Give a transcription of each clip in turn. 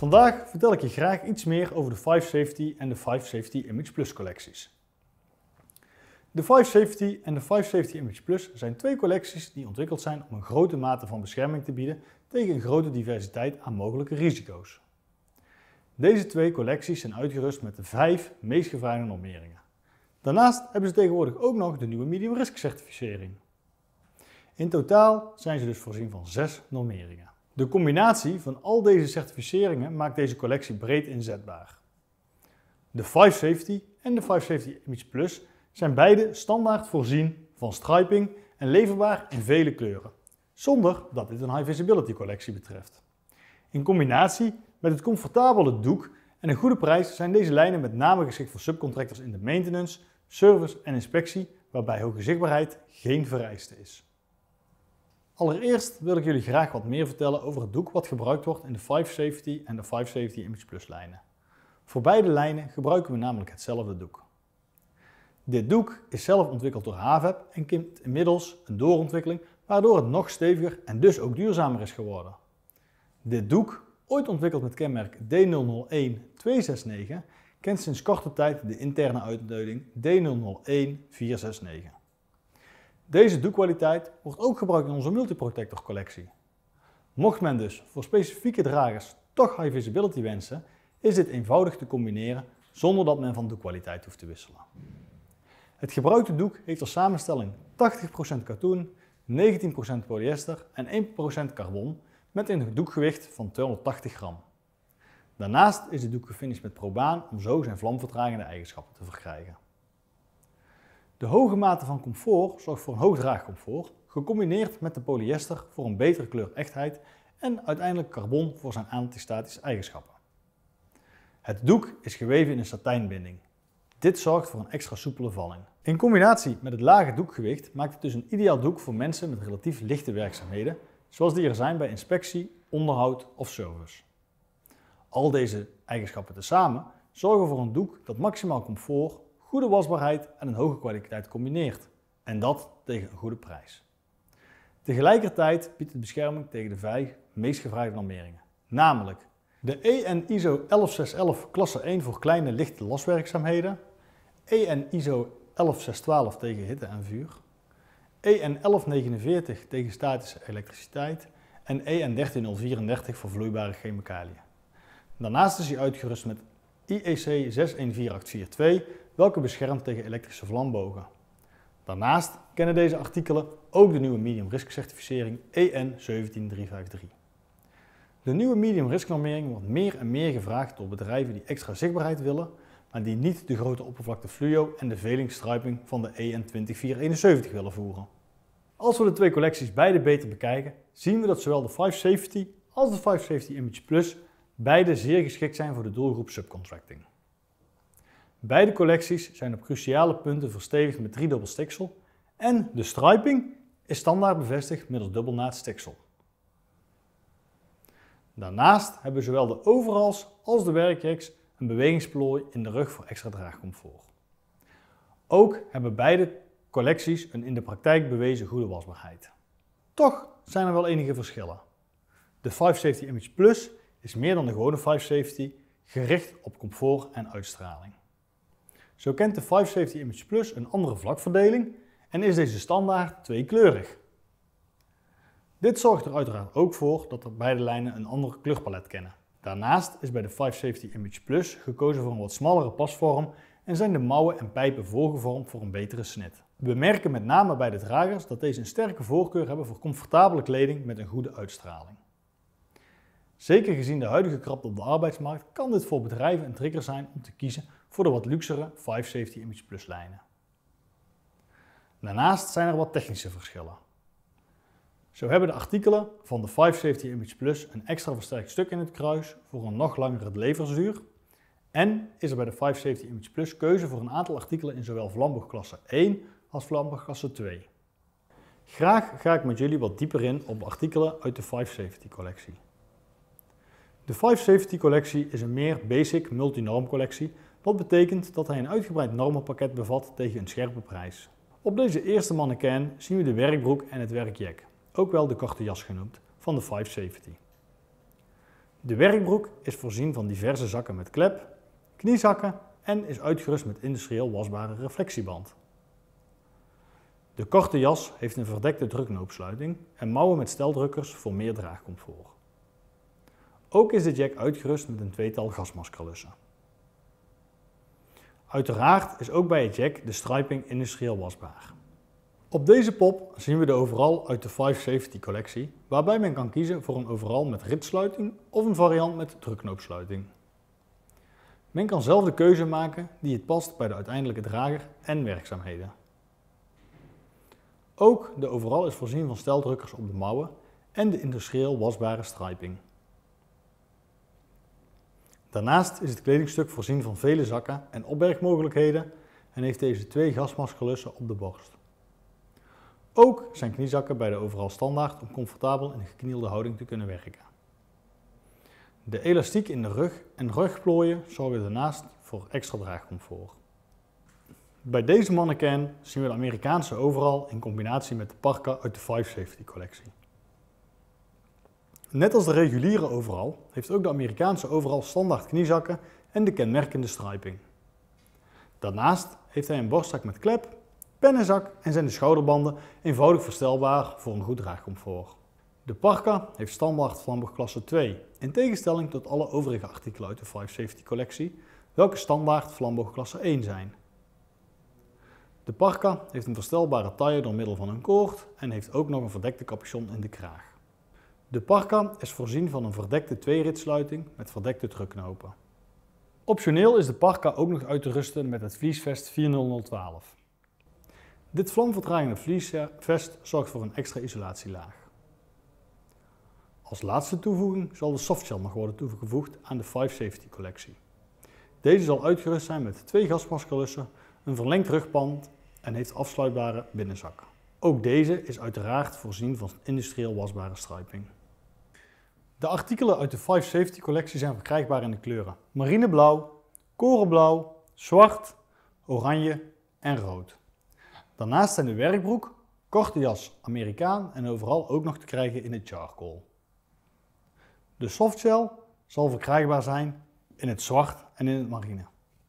Vandaag vertel ik je graag iets meer over de 5Safety en de 5Safety Image Plus collecties. De 5Safety en de 5Safety Image Plus zijn twee collecties die ontwikkeld zijn om een grote mate van bescherming te bieden tegen een grote diversiteit aan mogelijke risico's. Deze twee collecties zijn uitgerust met de 5 meest gevraagde normeringen. Daarnaast hebben ze tegenwoordig ook nog de nieuwe medium risk certificering. In totaal zijn ze dus voorzien van 6 normeringen. De combinatie van al deze certificeringen maakt deze collectie breed inzetbaar. De 5Safety en de 5Safety Image Plus zijn beide standaard voorzien van striping en leverbaar in vele kleuren, zonder dat dit een high visibility collectie betreft. In combinatie met het comfortabele doek en een goede prijs zijn deze lijnen met name geschikt voor subcontractors in de maintenance, service en inspectie, waarbij hoge zichtbaarheid geen vereiste is. Allereerst wil ik jullie graag wat meer vertellen over het doek wat gebruikt wordt in de 5Safety en de 5Safety Image Plus lijnen. Voor beide lijnen gebruiken we namelijk hetzelfde doek. Dit doek is zelf ontwikkeld door Haveb en kent inmiddels een doorontwikkeling waardoor het nog steviger en dus ook duurzamer is geworden. Dit doek, ooit ontwikkeld met kenmerk D001269, kent sinds korte tijd de interne uitduiding D001469. Deze doekkwaliteit wordt ook gebruikt in onze Multiprotector collectie. Mocht men dus voor specifieke dragers toch high visibility wensen, is dit eenvoudig te combineren zonder dat men van doekkwaliteit hoeft te wisselen. Het gebruikte doek heeft als samenstelling 80% katoen, 19% polyester en 1% carbon met een doekgewicht van 280 gram. Daarnaast is de doek gefinished met probaan om zo zijn vlamvertragende eigenschappen te verkrijgen. De hoge mate van comfort zorgt voor een hoog draagcomfort, gecombineerd met de polyester voor een betere kleurechtheid en uiteindelijk carbon voor zijn antistatische eigenschappen. Het doek is geweven in een satijnbinding. Dit zorgt voor een extra soepele valling. In combinatie met het lage doekgewicht maakt het dus een ideaal doek voor mensen met relatief lichte werkzaamheden, zoals die er zijn bij inspectie, onderhoud of service. Al deze eigenschappen tezamen zorgen voor een doek dat maximaal comfort, goede wasbaarheid en een hoge kwaliteit combineert. En dat tegen een goede prijs. Tegelijkertijd biedt het bescherming tegen de 5 meest gevraagde normeringen. Namelijk de EN ISO 11611 klasse 1 voor kleine lichte laswerkzaamheden, EN ISO 11612 tegen hitte en vuur, EN 1149 tegen statische elektriciteit en EN 13034 voor vloeibare chemicaliën. Daarnaast is hij uitgerust met IEC 614842, welke beschermt tegen elektrische vlambogen. Daarnaast kennen deze artikelen ook de nieuwe medium risk certificering EN 17353. De nieuwe medium risk normering wordt meer en meer gevraagd door bedrijven die extra zichtbaarheid willen, maar die niet de grote oppervlakte fluo en de velingsstriping van de EN 20471 willen voeren. Als we de twee collecties beide beter bekijken, zien we dat zowel de 5Safety als de 5Safety Image Plus beide zeer geschikt zijn voor de doelgroep subcontracting. Beide collecties zijn op cruciale punten verstevigd met 3-dubbel stiksel en de striping is standaard bevestigd middels dubbelnaad stiksel. Daarnaast hebben zowel de overalls als de werkjacks een bewegingsplooi in de rug voor extra draagcomfort. Ook hebben beide collecties een in de praktijk bewezen goede wasbaarheid. Toch zijn er wel enige verschillen. De 5Safety Image Plus is meer dan de gewone 5Safety gericht op comfort en uitstraling. Zo kent de 5Safety Image Plus een andere vlakverdeling en is deze standaard tweekleurig. Dit zorgt er uiteraard ook voor dat er beide lijnen een ander kleurpalet kennen. Daarnaast is bij de 5Safety Image Plus gekozen voor een wat smallere pasvorm en zijn de mouwen en pijpen voorgevormd voor een betere snit. We merken met name bij de dragers dat deze een sterke voorkeur hebben voor comfortabele kleding met een goede uitstraling. Zeker gezien de huidige krapte op de arbeidsmarkt kan dit voor bedrijven een trigger zijn om te kiezen voor de wat luxere 5Safety Image Plus lijnen. Daarnaast zijn er wat technische verschillen. Zo hebben de artikelen van de 5Safety Image Plus een extra versterkt stuk in het kruis voor een nog langere levensduur en is er bij de 5Safety Image Plus keuze voor een aantal artikelen in zowel vlamboogklasse 1 als vlamboogklasse 2. Graag ga ik met jullie wat dieper in op artikelen uit de 5Safety collectie. De 5Safety collectie is een meer basic multinorm collectie, wat betekent dat hij een uitgebreid normenpakket bevat tegen een scherpe prijs. Op deze eerste mannequin zien we de werkbroek en het werkjack, ook wel de korte jas genoemd, van de 5Safety. De werkbroek is voorzien van diverse zakken met klep, kniezakken en is uitgerust met industrieel wasbare reflectieband. De korte jas heeft een verdekte druknoopsluiting en mouwen met steldrukkers voor meer draagcomfort. Ook is de jack uitgerust met een tweetal gasmaskerlussen. Uiteraard is ook bij het jack de striping industrieel wasbaar. Op deze pop zien we de overall uit de 570 collectie, waarbij men kan kiezen voor een overall met ritsluiting of een variant met druknoopsluiting. Men kan zelf de keuze maken die het past bij de uiteindelijke drager en werkzaamheden. Ook de overall is voorzien van steldrukkers op de mouwen en de industrieel wasbare striping. Daarnaast is het kledingstuk voorzien van vele zakken en opbergmogelijkheden en heeft deze 2 gasmaskerlussen op de borst. Ook zijn kniezakken bij de overall standaard om comfortabel in een geknielde houding te kunnen werken. De elastiek in de rug en rugplooien zorgen daarnaast voor extra draagcomfort. Bij deze mannequin zien we de Amerikaanse overall in combinatie met de parka uit de 570 collectie. Net als de reguliere overall heeft ook de Amerikaanse overall standaard kniezakken en de kenmerkende striping. Daarnaast heeft hij een borstzak met klep, pennenzak en zijn de schouderbanden eenvoudig verstelbaar voor een goed draagcomfort. De parka heeft standaard flamboog klasse 2, in tegenstelling tot alle overige artikelen uit de 570 collectie, welke standaard flamboog klasse 1 zijn. De parka heeft een verstelbare taille door middel van een koord en heeft ook nog een verdekte capuchon in de kraag. De parka is voorzien van een verdekte 2-ritsluiting met verdekte druknopen. Optioneel is de parka ook nog uit te rusten met het vliesvest 40012. Dit vlamvertragende vliesvest zorgt voor een extra isolatielaag. Als laatste toevoeging zal de softshell nog worden toegevoegd aan de 570 collectie. Deze zal uitgerust zijn met 2 gasmaskerlussen, een verlengd rugband en heeft afsluitbare binnenzak. Ook deze is uiteraard voorzien van industrieel wasbare striping. De artikelen uit de 570 collectie zijn verkrijgbaar in de kleuren marineblauw, korenblauw, zwart, oranje en rood. Daarnaast zijn de werkbroek, korte jas, Amerikaan en overal ook nog te krijgen in het charcoal. De softshell zal verkrijgbaar zijn in het zwart en in het marine.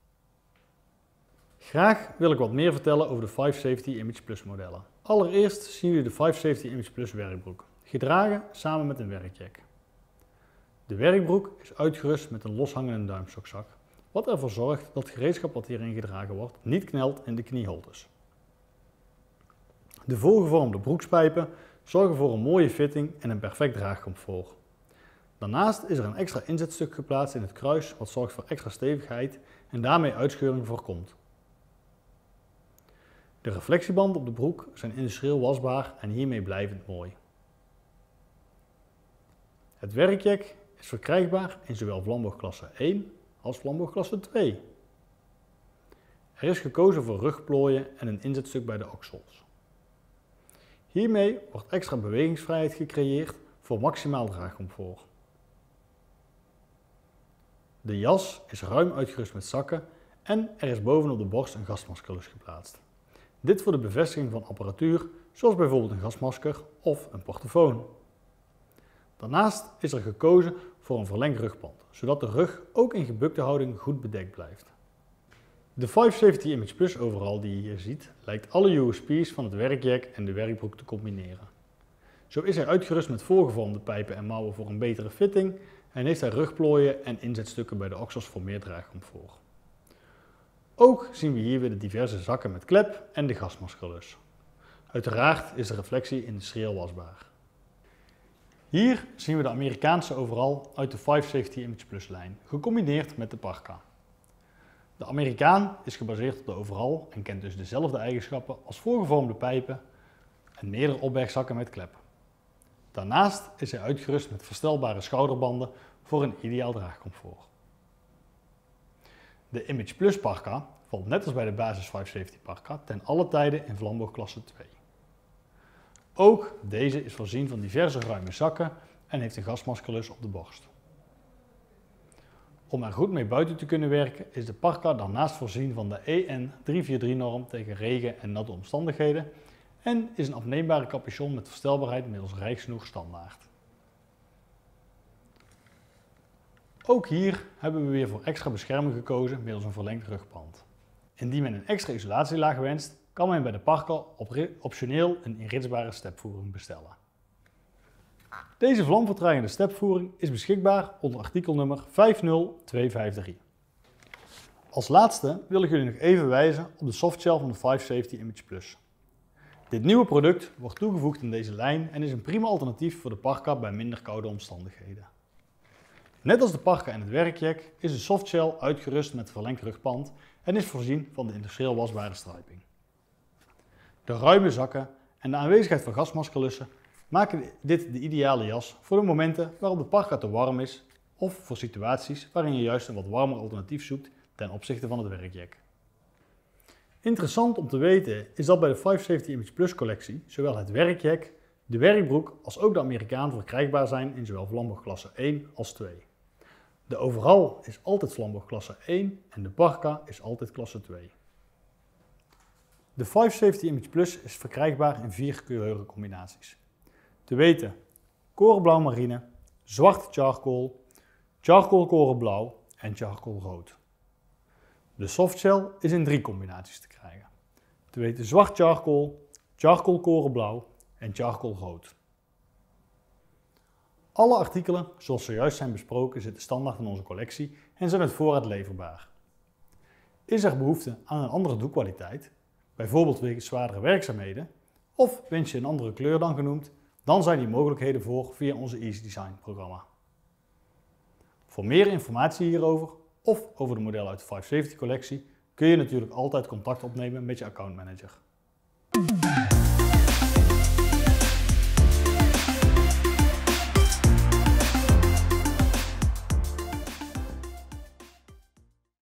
Graag wil ik wat meer vertellen over de 570 Image Plus modellen. Allereerst zien jullie de 570 Image Plus werkbroek, gedragen samen met een werkjack. De werkbroek is uitgerust met een loshangende duimstokzak, wat ervoor zorgt dat het gereedschap wat hierin gedragen wordt niet knelt in de knieholtes. De voorgevormde broekspijpen zorgen voor een mooie fitting en een perfect draagcomfort. Daarnaast is er een extra inzetstuk geplaatst in het kruis wat zorgt voor extra stevigheid en daarmee uitscheuring voorkomt. De reflectiebanden op de broek zijn industrieel wasbaar en hiermee blijvend mooi. Het werkjack is verkrijgbaar in zowel flamboog klasse 1 als flamboog klasse 2. Er is gekozen voor rugplooien en een inzetstuk bij de oksels. Hiermee wordt extra bewegingsvrijheid gecreëerd voor maximaal draagcomfort. De jas is ruim uitgerust met zakken en er is bovenop de borst een gasmaskerlus geplaatst. Dit voor de bevestiging van apparatuur zoals bijvoorbeeld een gasmasker of een portofoon. Daarnaast is er gekozen voor een verlengd rugband, zodat de rug ook in gebukte houding goed bedekt blijft. De 570 Image Plus overall die je hier ziet, lijkt alle USP's van het werkjack en de werkbroek te combineren. Zo is hij uitgerust met voorgevormde pijpen en mouwen voor een betere fitting en heeft hij rugplooien en inzetstukken bij de oksels voor meer draagcomfort. Ook zien we hier weer de diverse zakken met klep en de gasmaskerlus. Uiteraard is de reflectie industrieel wasbaar. Hier zien we de Amerikaanse overall uit de 570 Image Plus lijn, gecombineerd met de parka. De Amerikaan is gebaseerd op de overall en kent dus dezelfde eigenschappen als voorgevormde pijpen en meerdere opbergzakken met klep. Daarnaast is hij uitgerust met verstelbare schouderbanden voor een ideaal draagcomfort. De Image Plus parka valt net als bij de basis 570 parka ten alle tijden in flamboog klasse 2. Ook deze is voorzien van diverse ruime zakken en heeft een gasmaskerlus op de borst. Om er goed mee buiten te kunnen werken is de parka daarnaast voorzien van de EN 343-norm tegen regen en natte omstandigheden en is een afneembare capuchon met verstelbaarheid middels rijksnoer standaard. Ook hier hebben we weer voor extra bescherming gekozen middels een verlengd rugband. Indien men een extra isolatielaag wenst, kan men bij de Parker optioneel een inritsbare stepvoering bestellen. Deze vlamvertragende stepvoering is beschikbaar onder artikelnummer 50253. Als laatste wil ik jullie nog even wijzen op de softshell van de 5Safety Image Plus. Dit nieuwe product wordt toegevoegd in deze lijn en is een prima alternatief voor de Parka bij minder koude omstandigheden. Net als de Parka en het werkjack is de softshell uitgerust met verlengd rugband en is voorzien van de industrieel wasbare striping. De ruime zakken en de aanwezigheid van gasmaskerlussen maken dit de ideale jas voor de momenten waarop de Parka te warm is of voor situaties waarin je juist een wat warmer alternatief zoekt ten opzichte van het werkjack. Interessant om te weten is dat bij de 5Safety Image Plus collectie zowel het werkjack, de werkbroek als ook de Amerikaan verkrijgbaar zijn in zowel Vlamborg klasse 1 als 2. De overall is altijd Vlamborg klasse 1 en de Parka is altijd klasse 2. De 5Safety Image Plus is verkrijgbaar in 4 kleurencombinaties. Te weten korenblauw marine, zwart charcoal, charcoal korenblauw en charcoal rood. De softshell is in 3 combinaties te krijgen. Te weten zwart charcoal, charcoal korenblauw en charcoal rood. Alle artikelen zoals zojuist zijn besproken zitten standaard in onze collectie en zijn met voorraad leverbaar. Is er behoefte aan een andere doekkwaliteit, bijvoorbeeld wegens zwaardere werkzaamheden, of wens je een andere kleur dan genoemd, dan zijn die mogelijkheden voor via onze Easy Design programma. Voor meer informatie hierover of over de modellen uit de 5Safety collectie kun je natuurlijk altijd contact opnemen met je accountmanager.